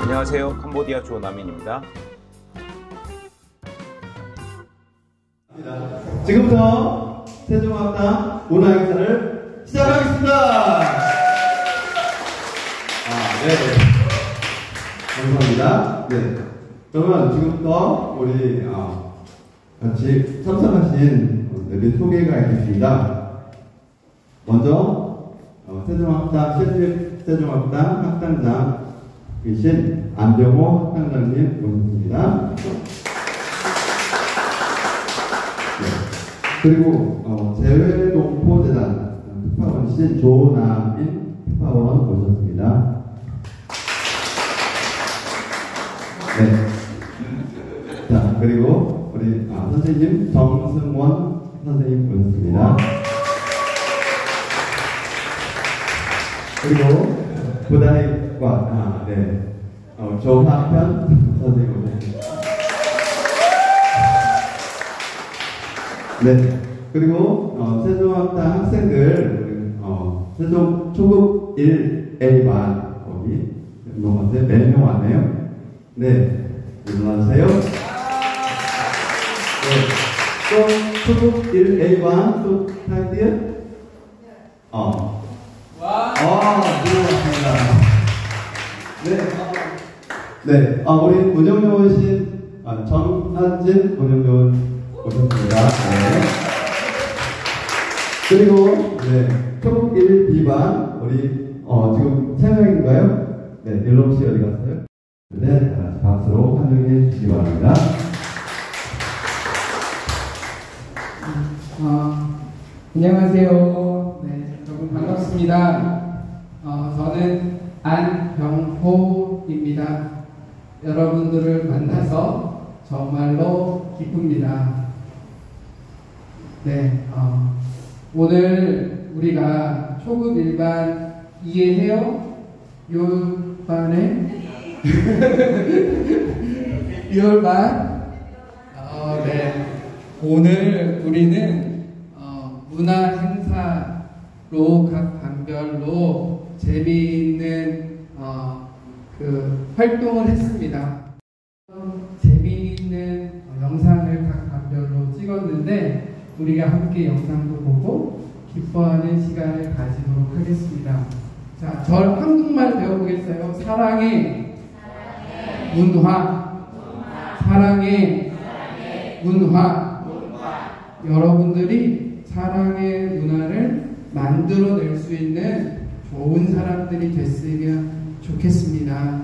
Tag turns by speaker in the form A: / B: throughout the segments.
A: 안녕하세요. 캄보디아 조남인입니다.
B: 지금부터 세종학당 문화행사를 시작하겠습니다. 네. 감사합니다. 네. 그러면 지금부터 우리 같이 참석하신 분들의 소개가 있겠습니다. 먼저 세종학당 신입 세종학당 학당장이신 안병호 학당장님 모셨습니다. 그리고 재외동포재단 특파원이신 조남인 특파원 모셨습니다. 네. 자, 그리고 우리 선생님 정승원 선생님 모셨습니다. 그리고 부다리과 조화편 선생님 모셨습니다. 네. 그리고 세종학당 학생들 세종 초급 1A반 거기 운동하세요. 4명 왔네요. 네. 일어나주세요. 네. 또 초급 1A반 또 타이틀? 들어왔습니다. 네. 네. 우리 운영요원이신 정한진 운영요원 오셨습니다. 네. 그리고 초급 1B반 우리 지금 3명인가요? 네, 일롱씨 어디 갔어요? 네, 다 같이 박수로 환영해 주시기 바랍니다.
C: 안녕하세요. 네, 여러분 반갑습니다. 저는 안병호입니다. 여러분들을 만나서 정말로 기쁩니다. 네, 오늘 우리가 초급 1반 이해해요? 6반에 6반 네, 오늘 우리는 문화 행사로 각 반별로 재미있는 활동을 했습니다. 재미있는 영상을 각 반별로 찍었는데 우리가 함께 영상도 보고 기뻐하는 시간을 가지도록 하겠습니다. 자, 저 한국말 배워보겠어요. 사랑의 문화. 사랑의 문화. 여러분들이 사랑의 문화를 만들어낼 수 있는 좋은 사람들이 됐으면 좋겠습니다.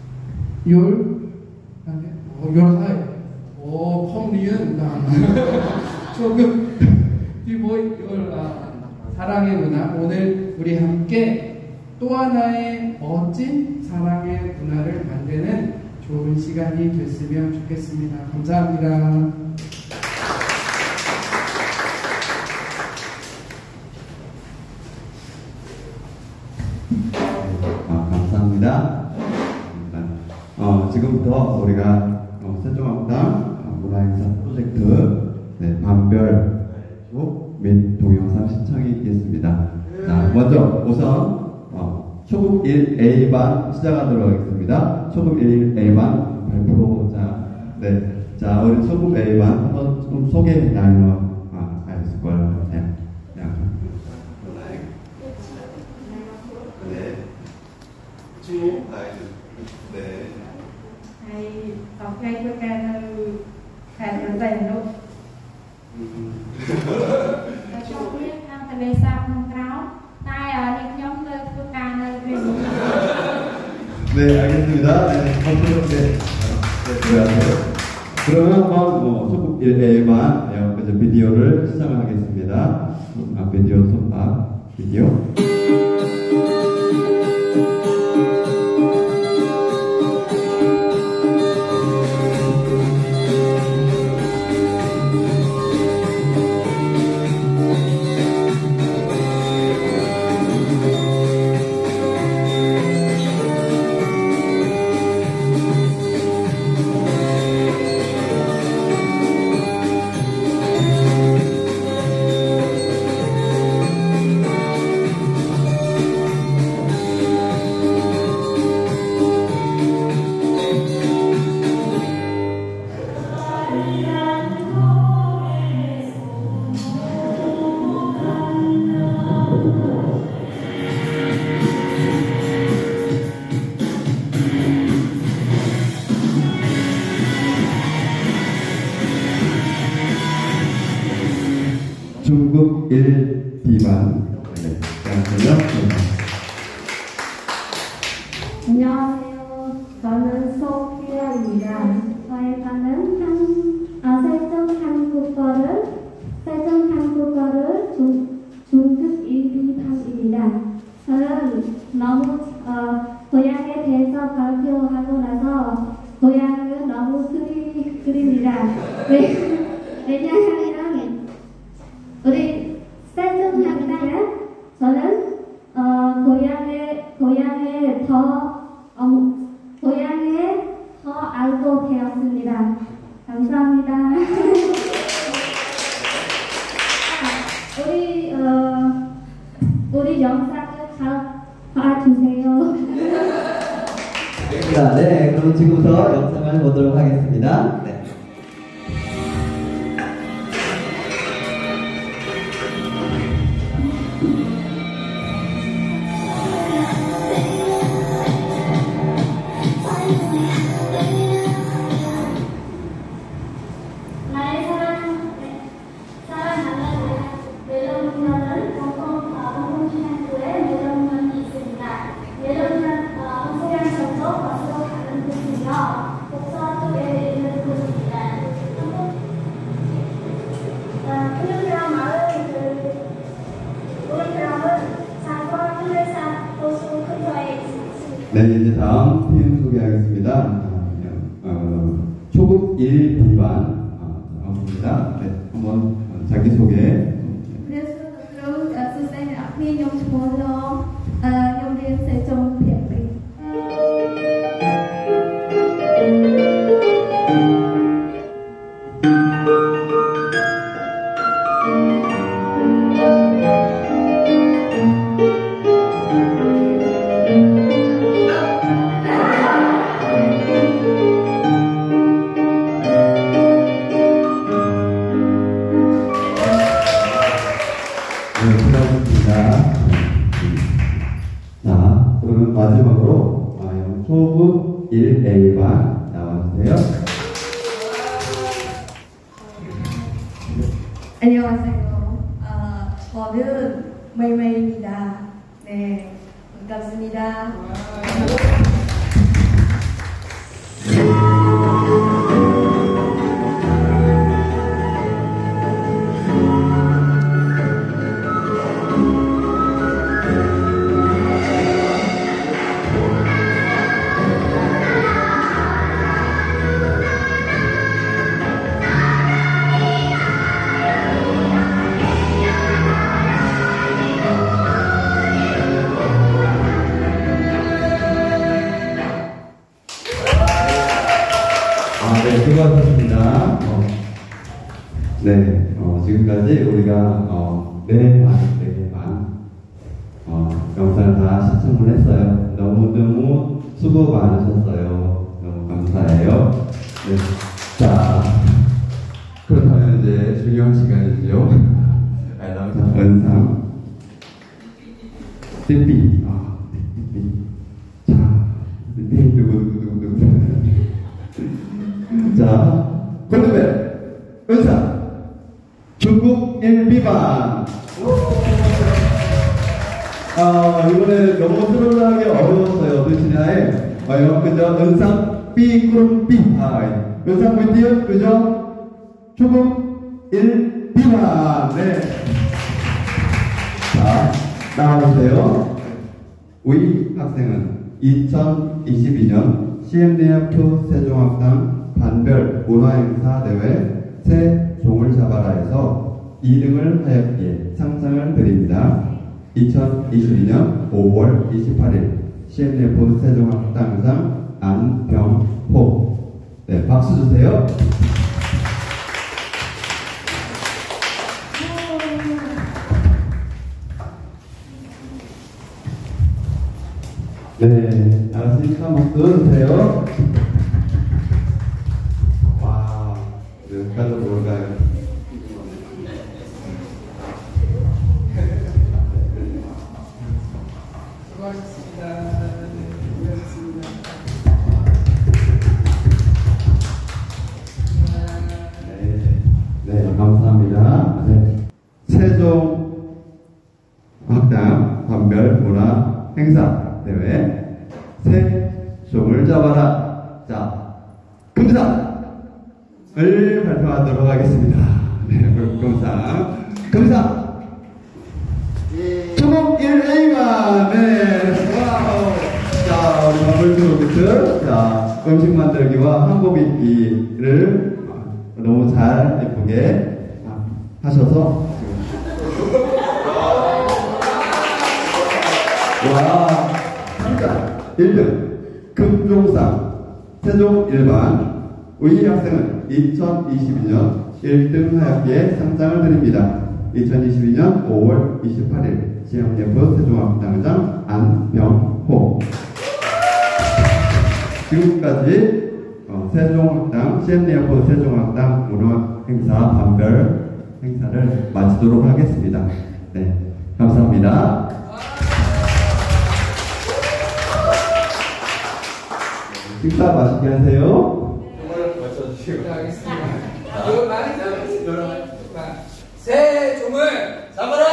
C: 조금 사랑의 문화. 오늘 우리 함께 또 하나의 멋진 사랑의 문화를 만드는 좋은 시간이 됐으면 좋겠습니다. 감사합니다.
B: 감사합니다. 지금부터 우리가 세종학당 문화행사 프로젝트 반별 및 동영상 시청이 있겠습니다. 자, 먼저 우선 초급 1A반 시작하도록 하겠습니다. 초급 1A반 발표자. 네. 자, 우리 초급 A반 한번 좀 소개 나누어 알수 걸 같아요. 네, 알겠습니다. 네, 그러면 한번 초급 1A반 비디오를 시작하겠습니다. 비디오 톱밥 비디오.
D: 안녕하세요. 저는 소피아입니다. 저희가는 세종 한국어를 중급 1비반입니다. 저는 너무 고향에 대해서 발표하고 나서 고향을 너무 그립니다. 왜냐하면 우리 세종한국어는 저는 고향에 더 알고 배웠습니다. 감사합니다. 우리 영상을 잘 봐주세요.
B: 자, 네, 그럼 지금부터 영상을 보도록 하겠습니다. 네.
D: 나의 사랑하는 매점문화는 홍콩시장구에 매점문이 있습니다. 매점문은 홍콩시장에서 버스로 가는 곳이며 복서 쪽에 있는 곳입니다. 우리그람은 장과 흘레산 호수 근처에 있습니다.
B: 네, 이제 다음 팀 소개하겠습니다. 초급 1 비반 나옵니다. 네, 한번 자기소개.
D: 그럼 선생님 앞에 영주번호 영빈 세종 벽비.
B: 네, 수고하셨습니다. 자, 그러면 마지막으로 초급 1A반 나와주세요.
E: 안녕하세요. 저는 메이메이입니다. 네, 반갑습니다.
B: 네, 수고하셨습니다. 네, 지금까지 우리가 4반 영상을 다 시청을 했어요. 너무너무 수고 많으셨어요. 너무 감사해요. 네, 자, 그렇다면 이제 중요한 시간이죠. 은상. 띠삐. 자, 누구. 자, 골드벨, 은상, 중국 1비반. 이번에 너무 트롤하기 어려웠어요. 대신에, 그죠? 은상, 삐꾸름 삐. 은상 보이티요? 그죠? 중국 1비반. 네. 자, 나와주세요. 우리 학생은 2022년 CM대학교 세종학당 반별 문화행사대회 새 종을 잡아라에서 2등을 하였기에 상장을 드립니다. 2022년 5월 28일 CMF 세종학당상 안병호. 네, 박수 주세요. 네, 알았으니까 한번 뜯어주세요. 와, 여기까지 뭘까요?
C: 수고하셨습니다. 네, 수고하셨습니다.
B: 네, 감사합니다. 네. 세종 학당 반별 문화 행사 대회 새 종을 잡아라. 자, 금상을 발표하도록 하겠습니다. 네, 금상. 초목 1A만. 네, 와우. 자, 우리 버블트로비트. 자, 음식 만들기와 한복 입기를 너무 잘 예쁘게 하셔서. 와, 3자 1등 금종상 세종 일반 우희 학생은 2022년 1등 하였기에 상장을 드립니다. 2022년 5월 28일 CMF 세종학당장 안병호. 지금까지 세종학당 CMF 세종학당 문화 행사 반별 행사를 마치도록 하겠습니다. 네, 감사합니다. 식사 맛있게 하세요.
C: 네, 알겠습니다. 이거 말하자. 세종을 잡아라!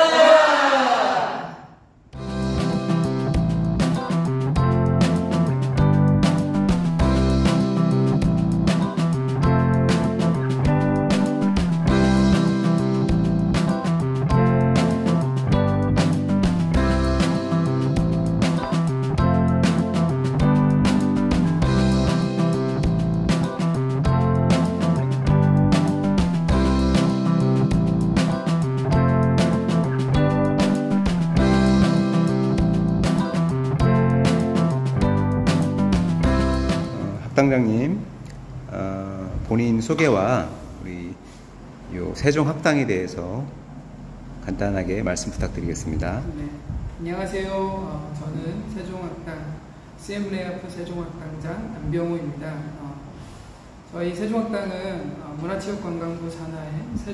A: 학당장님, 본인 소개와 우리 요 세종학당에 대해서 간단하게 말씀 부탁드리겠습니다.
C: 네, 안녕하세요. 저는 세종학당 CM레아프 세종학당장 안병호입니다. 저희 세종학당은 문화체육관광부 산하의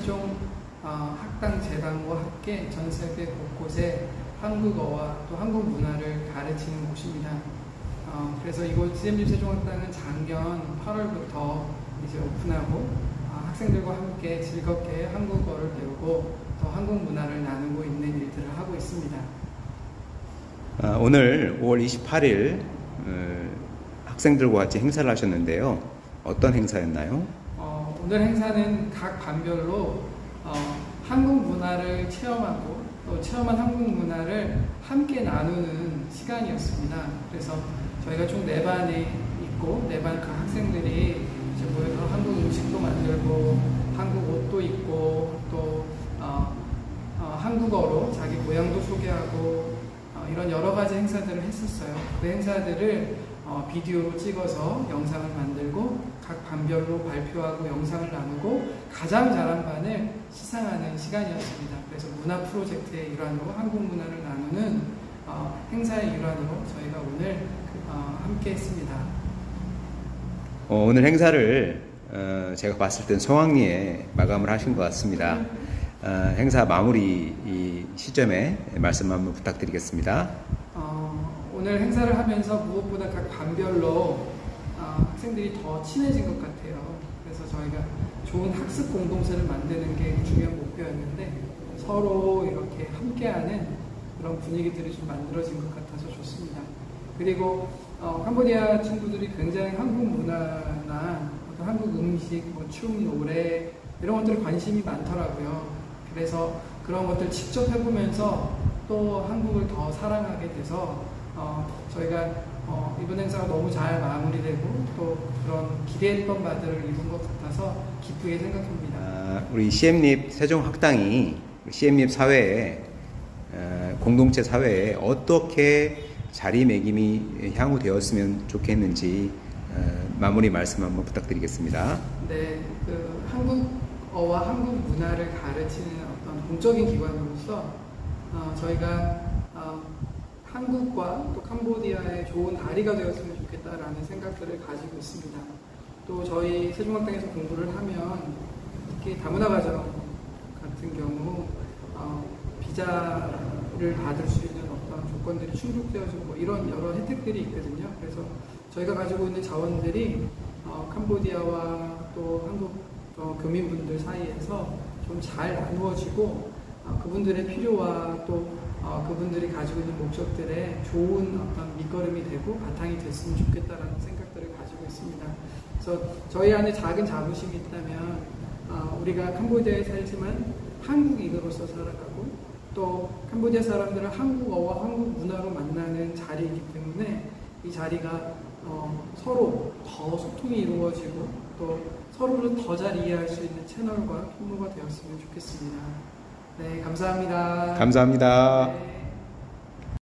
C: 세종학당재단과 함께 전 세계 곳곳에 한국어와 또 한국 문화를 가르치는 곳입니다. 그래서 이곳 CMG 세종학당은 작년 8월부터 이제 오픈하고 학생들과 함께 즐겁게 한국어를 배우고 또 한국 문화를 나누고 있는 일들을 하고 있습니다.
A: 오늘 5월 28일 학생들과 같이 행사를 하셨는데요. 어떤 행사였나요?
C: 오늘 행사는 각 반별로 한국 문화를 체험하고 또 체험한 한국 문화를 함께 나누는 시간이었습니다. 그래서 저희가 총 4반이 있고 4반 그 학생들이 이제 모여서 한국 음식도 만들고 한국 옷도 입고 또 한국어로 자기 고향도 소개하고 이런 여러 가지 행사들을 했었어요. 그 행사들을 비디오로 찍어서 영상을 만들고 각 반별로 발표하고 영상을 나누고 가장 잘한 반을 시상하는 시간이었습니다. 그래서 문화 프로젝트의 일환으로 한국 문화를 나누는 행사의 일환으로 저희가 오늘 함께 했습니다.
A: 오늘 행사를 제가 봤을 땐 성황리에 마감을 하신 것 같습니다. 행사 마무리 이 시점에 말씀 한번 부탁드리겠습니다.
C: 오늘 행사를 하면서 무엇보다 각 반별로 학생들이 더 친해진 것 같아요. 그래서 저희가 좋은 학습 공동체를 만드는 게 중요한 목표였는데 서로 이렇게 함께하는 그런 분위기들이 좀 만들어진 것 같아서 좋습니다. 그리고 캄보디아 친구들이 굉장히 한국 문화나 어떤 한국 음식, 뭐 춤, 노래 이런 것들에 관심이 많더라고요. 그래서 그런 것들 직접 해보면서 또 한국을 더 사랑하게 돼서 저희가 이번 행사가 너무 잘 마무리되고 또 그런 기대했던 바들을 이룬 것 같아서 기쁘게 생각합니다.
A: 우리 CM립 세종학당이 CM립 사회에 공동체 사회에 어떻게 자리매김이 향후 되었으면 좋겠는지 마무리 말씀 한번 부탁드리겠습니다.
C: 네, 그 한국어와 한국 문화를 가르치는 어떤 공적인 기관으로서 저희가 한국과 또 캄보디아의 좋은 다리가 되었으면 좋겠다라는 생각들을 가지고 있습니다. 또 저희 세종학당에서 공부를 하면 특히 다문화 과정 같은 경우 비자를 받을 수 있는 어떤 조건들이 충족되어지고 뭐 이런 여러 혜택들이 있거든요. 그래서 저희가 가지고 있는 자원들이 캄보디아와 또 한국 교민분들 사이에서 좀 잘 나누어지고 그분들의 필요와 또 그분들이 가지고 있는 목적들에 좋은 어떤 밑거름이 되고 바탕이 됐으면 좋겠다라는 생각들을 가지고 있습니다. 그래서 저희 안에 작은 자부심이 있다면 우리가 캄보디아에 살지만 한국인으로서 살아가고 또 캄보디아 사람들은 한국어와 한국 문화로 만나는 자리이기 때문에 이 자리가 서로 더 소통이 이루어지고 또 서로를 더 잘 이해할 수 있는 채널과 통로가 되었으면 좋겠습니다. 네, 감사합니다.
A: 감사합니다.
C: 네.